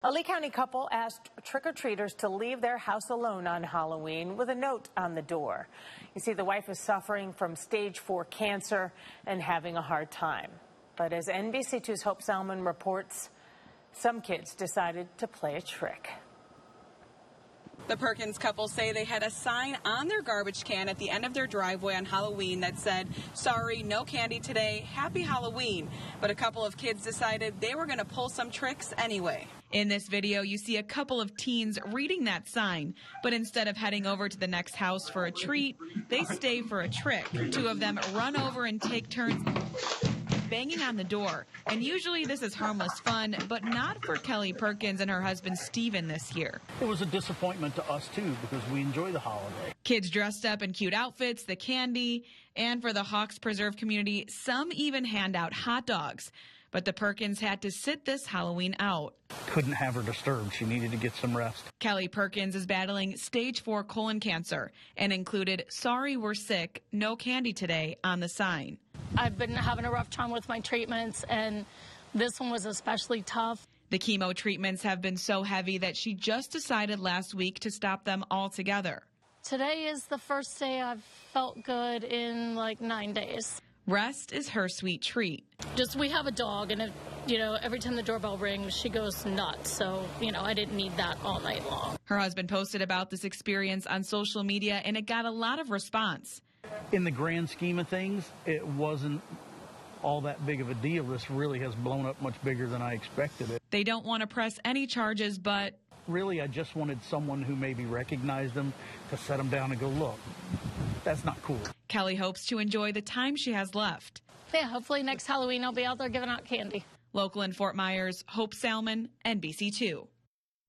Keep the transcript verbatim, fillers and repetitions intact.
A Lee County couple asked trick-or-treaters to leave their house alone on Halloween with a note on the door. You see, the wife is suffering from stage four cancer and having a hard time. But as N B C two's Hope Salmon reports, some kids decided to play a trick. The Perkins couple say they had a sign on their garbage can at the end of their driveway on Halloween that said, "Sorry, no candy today, happy Halloween." But a couple of kids decided they were going to pull some tricks anyway. In this video, you see a couple of teens reading that sign, but instead of heading over to the next house for a treat, they stay for a trick. Two of them run over and take turns banging on the door. And usually this is harmless fun, but not for Kelly Perkins and her husband Steven this year. It was a disappointment to us too, because we enjoy the holiday. Kids dressed up in cute outfits, the candy, and for the Hawks Preserve community, some even hand out hot dogs. But the Perkins had to sit this Halloween out. Couldn't have her disturbed. She needed to get some rest. Kelly Perkins is battling stage four colon cancer and included "Sorry, we're sick, no candy today" on the sign. I've been having a rough time with my treatments, and this one was especially tough. The chemo treatments have been so heavy that she just decided last week to stop them altogether. Today is the first day I've felt good in like nine days. Rest is her sweet treat. Just, we have a dog, and if, you know, every time the doorbell rings, she goes nuts. So, you know, I didn't need that all night long. Her husband posted about this experience on social media, and it got a lot of response. In the grand scheme of things, it wasn't all that big of a deal. This really has blown up much bigger than I expected it. They don't want to press any charges, but really, I just wanted someone who maybe recognized them to set them down and go, look, that's not cool. Kelly hopes to enjoy the time she has left. Yeah, hopefully next Halloween I'll be out there giving out candy. Local in Fort Myers, Hope Salmon, N B C two.